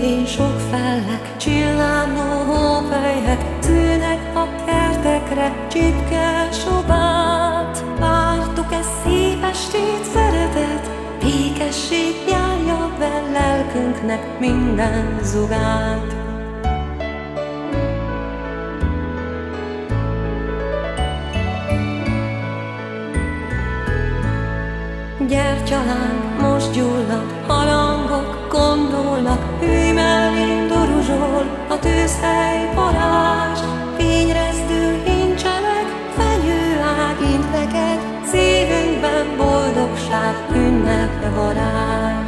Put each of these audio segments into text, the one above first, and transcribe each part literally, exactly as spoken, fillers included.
végén sok fellek, csillámló hópelyhek szűnek a kertekre, csipke sobát. Vártuk e szép estét, szeretet, békesség járja be lelkünknek minden zugát. Gyertyalánk most gyullad, harangok gondolnak, ülj mellém doruzsol a tűzhely varázs. Fényrezdül incselek, fenyőág int neked, szívünkben boldogság, ünnepe varázs.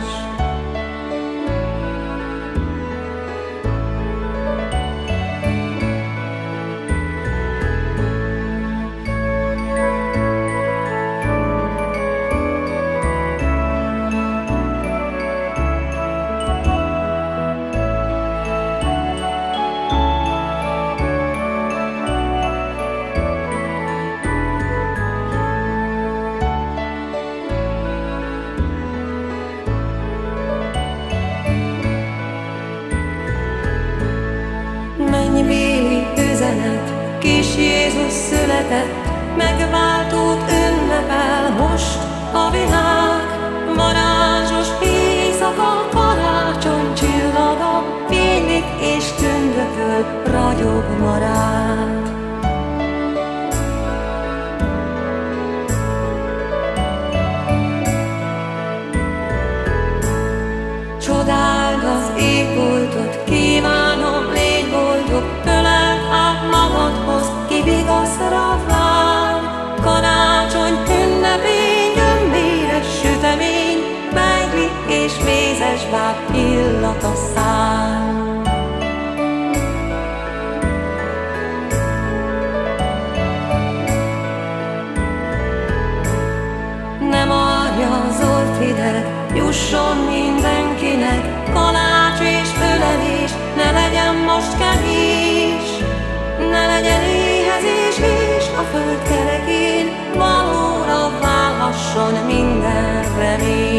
Mennybéli üzenet, kis Jézus született, megváltót ünnepel most a világ. Varázsos éjszaka, karácsony csillaga, fénylik és tündököl, ragyog marád. Csodáld az égboltot, kívánom, légy boldog, öleld át magadhoz, ki vigaszra vár. Karácsony ünnepén, gömbéres sütemény, beigli és mézes báb illat a szál. Ne marja az orrhideg, jusson mindenkinek, kalács és ölelés, ne legyen most kevés. Ne legyen éhezés és a föld kerekén, valóra válhasson minden remény.